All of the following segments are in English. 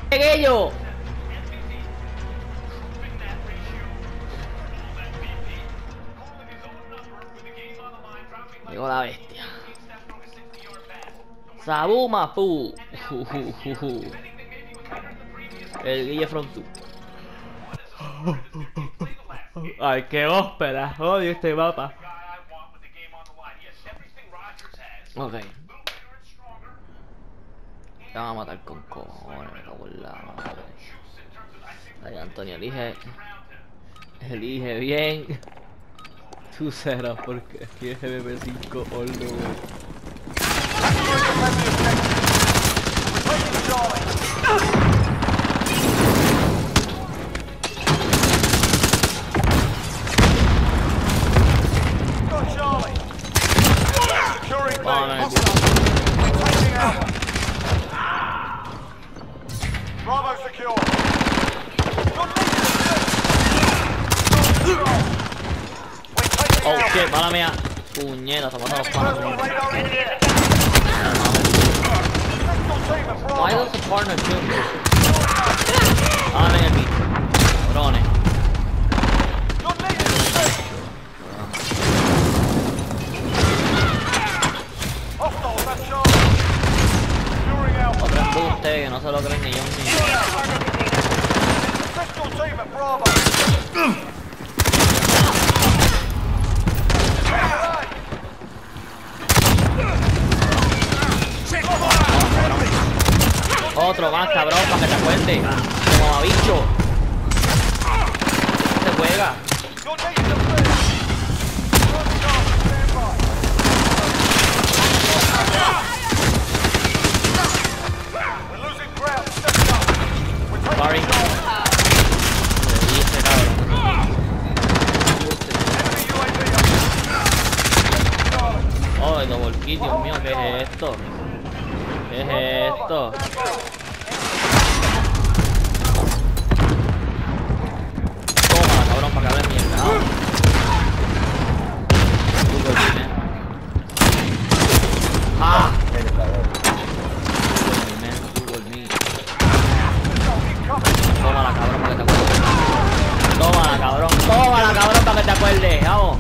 ellos. Llegó la bestia. Sabuma Fu. El Guille from 2. Ay, qué ópera. Odio este mapa. Ok. Te van a matar con cojones, me cago en la madre. Ay, Antonio, elige bien. Tú serás porque aquí es MP5 all the way. Bravo secure. Oh shit, mala mía. Puñeta, está matando los panas. Why does the partner kill me? Ah, ven aquí. Cabrones. Otro embuste que no se lo creen ni yo ni. Otro más, cabrón, para que te acuerdes. Como mamabicho. Se juega. Sorry. Me dice, cabrón. Oh, el double kill, Dios mío, ¿qué es esto? ¿Qué es esto? Toma, cabrón, para que hable mierda. Ah. Tómala, cabrón, para que te acuerdes. Tómala, cabrón. Tómala, cabrón, para que te acuerdes. Vamos.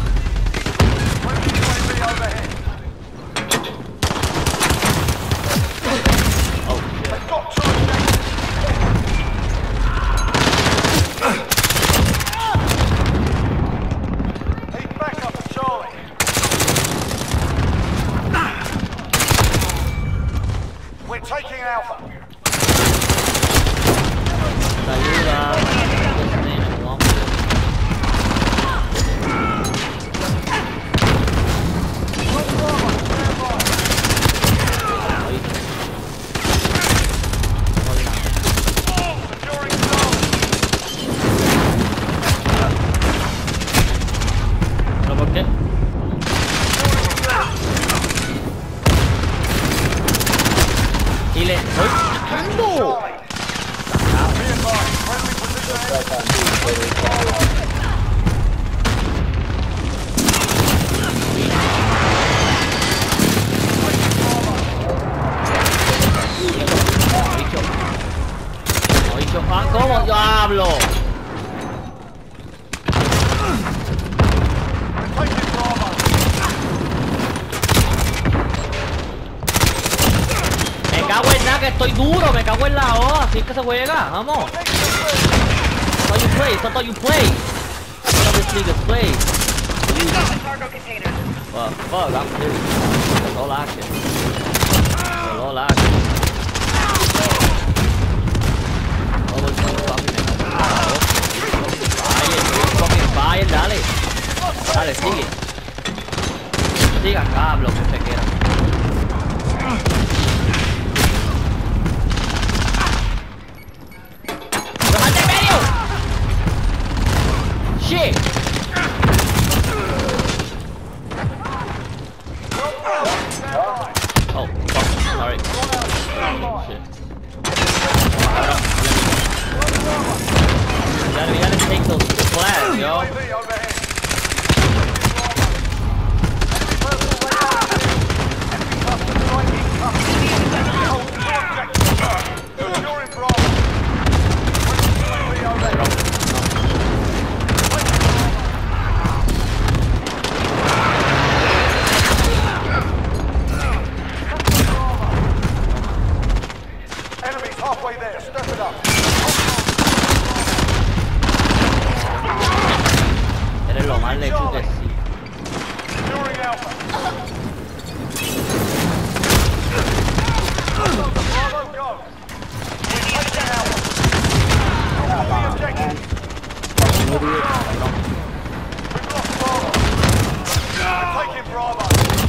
Y le estoy sacando. ¿Cómo yo hablo? Me cago en nada que estoy duro, me cago en la O, así es que se juega, vamos. That's all you play, that's all you play. That's how this league is played. Fuck, I'm serious. That's all action. That's all action. Fire, dale. Dale, sigue. Sigue acá, lo que se quiera. ¡Bájate en medio! ¡Shit! Oh, fuck, sorry. Shit. We gotta take those flags, yo. You're in Bravo. halfway there. Step it up. Eres lo más lechu que sí. Securing Alpha. Bravo, go. Taking Alpha. Hold the objective. We've lost Bravo. We're taking Bravo.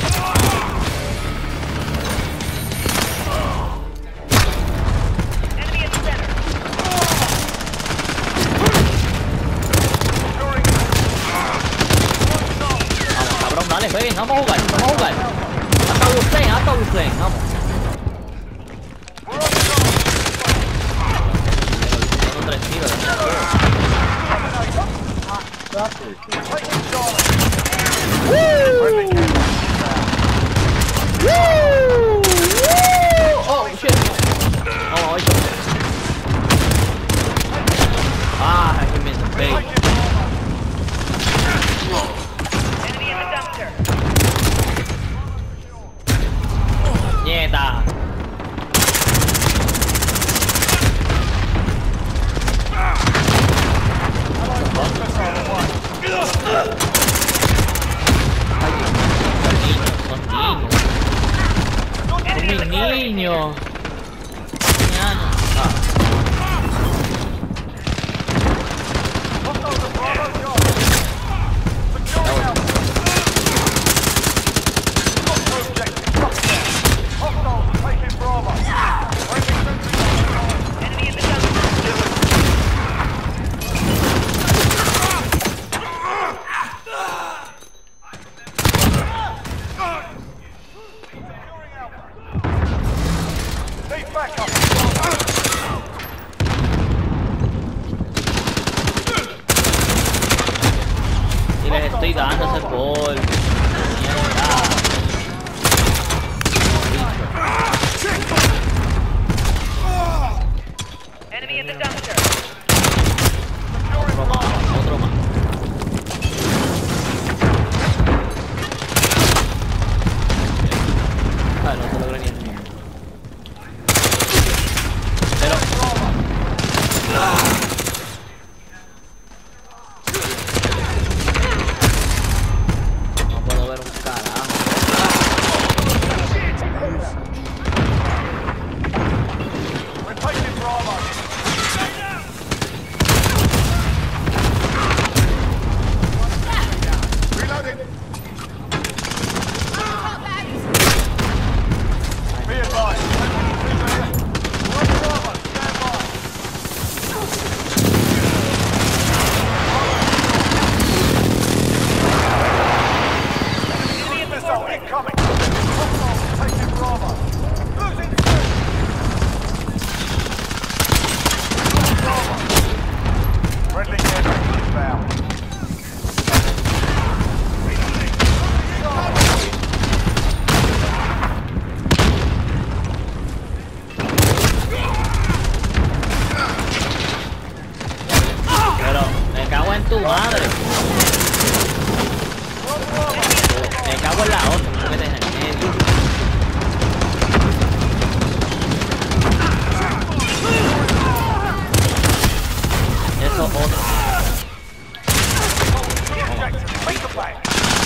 Enemy in the center. Securing Vamos, cabrón, dale, jueguen, vamos a jugar, vamos a jugar. Hasta we playing, vamos. Tengo 3 tiros, taking Charlie. Oh, shit. Oh, I shot. Ah, I hit me in the face. Enemy in the dumpster. Nieta. Son mis niños. Enemy in the dumpster. Y les estoy dando ese gol. Mierda. Enemy in the dumpster. Otro más. Ah, no se logra ni el mío. Pero... No puedo ver un carajo. Incoming! Hostile taking Bravo! Losing C! Bravo! Friendly aircraft inbound. Pero me cago en tu madre. Me cago en la otra, no me metes en el medio. Eso otro. Take the back.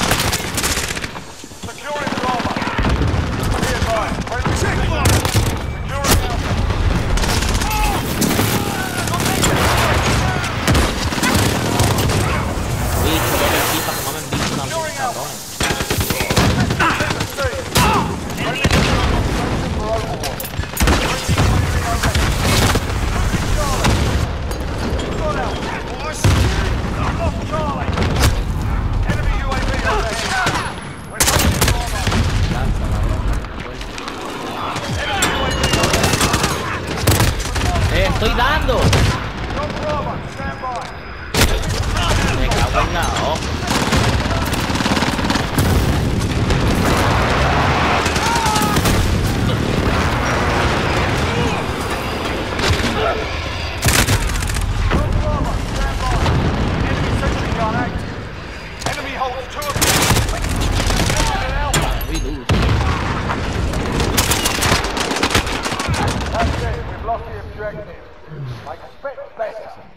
Securing Bravo. Be advised, friendly securing Alpha. Bicho, doble pipa, que mamen bicho también, cabrones. Estoy dando. Me cago en la hoja. Enemy holds 2 objectives. We lose. That's it. We've lost the objective. objective. I expect better.